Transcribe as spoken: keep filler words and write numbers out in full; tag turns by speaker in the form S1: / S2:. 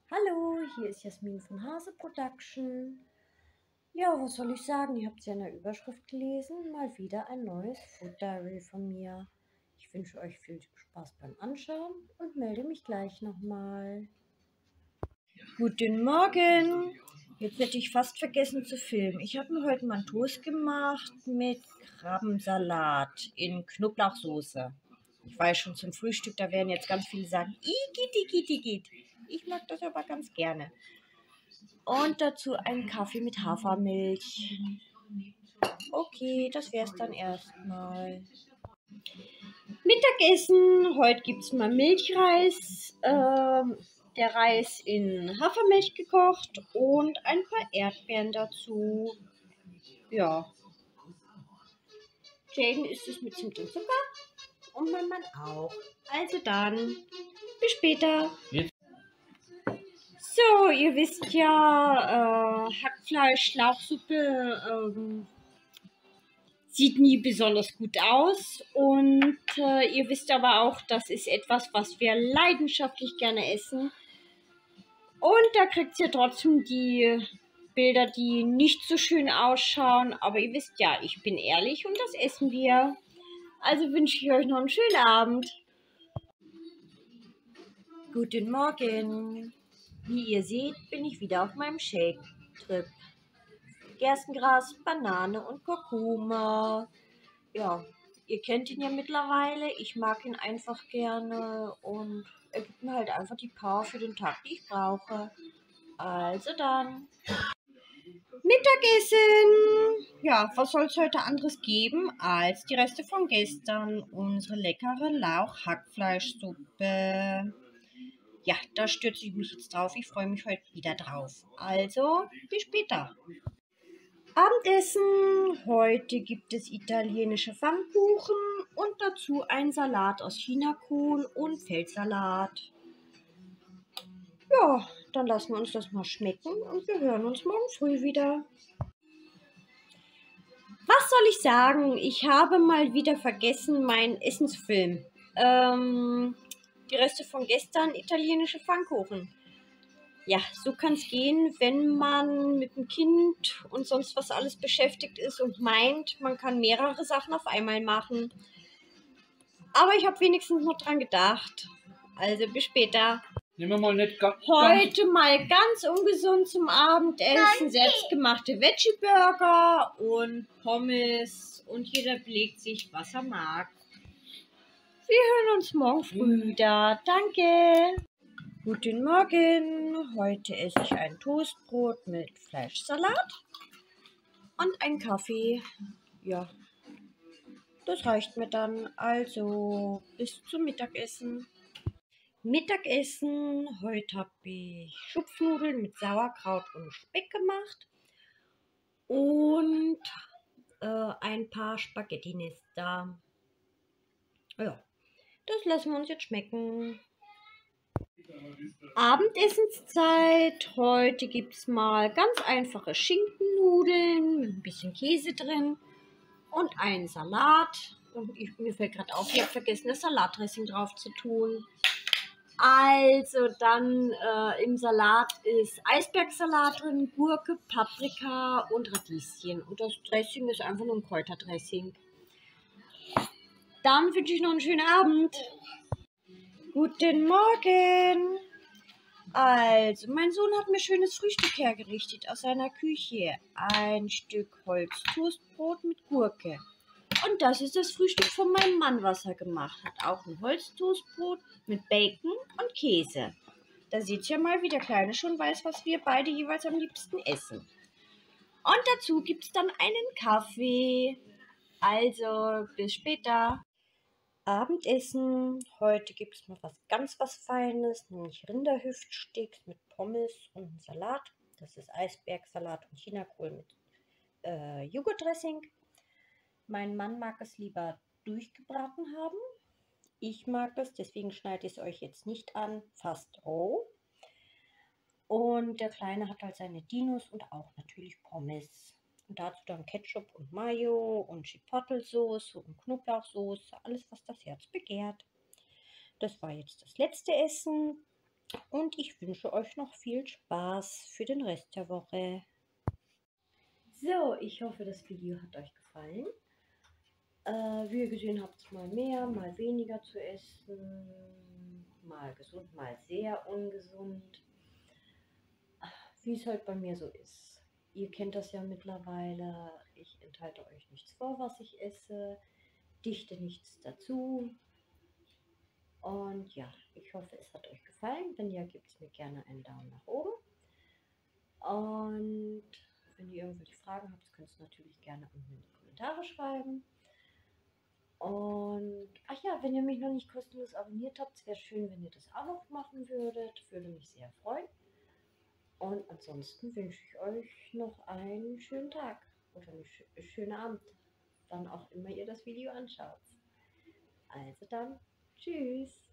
S1: Hallo, hier ist Jasmin von Hase Production. Ja, was soll ich sagen? Ihr habt es ja in der Überschrift gelesen. Mal wieder ein neues Food Diary von mir. Ich wünsche euch viel Spaß beim Anschauen und melde mich gleich nochmal. Guten Morgen! Jetzt hätte ich fast vergessen zu filmen. Ich habe mir heute mal einen Toast gemacht mit Krabbensalat in Knoblauchsoße. Ich weiß schon, zum Frühstück, da werden jetzt ganz viele sagen, Igitt, Igitt, Igitt. Ich mag das aber ganz gerne. Und dazu einen Kaffee mit Hafermilch. Okay, das wär's dann erstmal. Mittagessen. Heute gibt's mal Milchreis. Ähm, der Reis in Hafermilch gekocht und ein paar Erdbeeren dazu. Ja. Jaden isst es mit Zimt und Zucker und mein Mann auch. Also dann, bis später. Jetzt. So, ihr wisst ja, äh, Hackfleisch, Lauchsuppe, ähm, sieht nie besonders gut aus und äh, ihr wisst aber auch, das ist etwas, was wir leidenschaftlich gerne essen. Und da kriegt ihr trotzdem die Bilder, die nicht so schön ausschauen. Aber ihr wisst ja, ich bin ehrlich und das essen wir. Also wünsche ich euch noch einen schönen Abend. Guten Morgen. Wie ihr seht, bin ich wieder auf meinem Shake-Trip. Gerstengras, Banane und Kurkuma. Ja, ihr kennt ihn ja mittlerweile. Ich mag ihn einfach gerne und er gibt mir halt einfach die Power für den Tag, die ich brauche. Also dann. Mittagessen! Ja, was soll es heute anderes geben als die Reste von gestern? Unsere leckere Lauch-Hackfleischsuppe. Ja, da stürze ich mich jetzt drauf. Ich freue mich heute wieder drauf. Also, bis später. Abendessen. Heute gibt es italienische Pfannkuchen und dazu einen Salat aus Chinakohl und Feldsalat. Ja, dann lassen wir uns das mal schmecken und wir hören uns morgen früh wieder. Was soll ich sagen? Ich habe mal wieder vergessen meinen Essensfilm. Ähm, die Reste von gestern, italienische Pfannkuchen. Ja, so kann es gehen, wenn man mit dem Kind und sonst was alles beschäftigt ist und meint, man kann mehrere Sachen auf einmal machen. Aber ich habe wenigstens noch dran gedacht. Also bis später.
S2: Nehmen wir mal nicht ganz.
S1: Heute mal ganz ungesund zum Abendessen. Selbstgemachte Veggie-Burger und Pommes. Und jeder belegt sich, was er mag. Wir hören uns morgen früh wieder. Danke. Guten Morgen. Heute esse ich ein Toastbrot mit Fleischsalat und einen Kaffee. Ja, das reicht mir dann. Also bis zum Mittagessen. Mittagessen. Heute habe ich Schupfnudeln mit Sauerkraut und Speck gemacht und äh, ein paar Spaghetti Nester. Ja, das lassen wir uns jetzt schmecken. Abendessenszeit. Heute gibt es mal ganz einfache Schinkennudeln mit ein bisschen Käse drin und einen Salat. Und ich, mir fällt gerade auf, ich habe vergessen, das Salatdressing drauf zu tun. Also dann äh, im Salat ist Eisbergsalat drin, Gurke, Paprika und Radieschen. Und das Dressing ist einfach nur ein Kräuterdressing. Dann wünsche ich noch einen schönen Abend. Guten Morgen. Also, mein Sohn hat mir schönes Frühstück hergerichtet aus seiner Küche. Ein Stück Holztoastbrot mit Gurke. Und das ist das Frühstück von meinem Mann, was er gemacht hat. Auch ein Holztoastbrot mit Bacon und Käse. Da seht ihr mal, wie der Kleine schon weiß, was wir beide jeweils am liebsten essen. Und dazu gibt es dann einen Kaffee. Also, bis später. Abendessen. Heute gibt es mal was ganz was Feines, nämlich Rinderhüftsticks mit Pommes und einem Salat. Das ist Eisbergsalat und Chinakohl mit äh, Joghurtdressing. Mein Mann mag es lieber durchgebraten haben. Ich mag es, deswegen schneide ich es euch jetzt nicht an, fast roh. Und der Kleine hat halt seine Dinos und auch natürlich Pommes. Und dazu dann Ketchup und Mayo und Chipotle-Soße und Knoblauchsoße, alles was das Herz begehrt. Das war jetzt das letzte Essen. Und ich wünsche euch noch viel Spaß für den Rest der Woche. So, ich hoffe, das Video hat euch gefallen. Äh, wie ihr gesehen habt, mal mehr, mal weniger zu essen, mal gesund, mal sehr ungesund. Wie es halt bei mir so ist. Ihr kennt das ja mittlerweile. Ich enthalte euch nichts vor, was ich esse, dichte nichts dazu. Und ja, ich hoffe, es hat euch gefallen. Wenn ja, gebt es mir gerne einen Daumen nach oben. Und wenn ihr irgendwelche Fragen habt, könnt ihr es natürlich gerne unten in die Kommentare schreiben. Und ach ja, wenn ihr mich noch nicht kostenlos abonniert habt, wäre schön, wenn ihr das auch noch machen würdet. Würde mich sehr freuen. Und ansonsten wünsche ich euch noch einen schönen Tag oder einen sch schönen Abend, wann auch immer ihr das Video anschaut. Also dann, tschüss.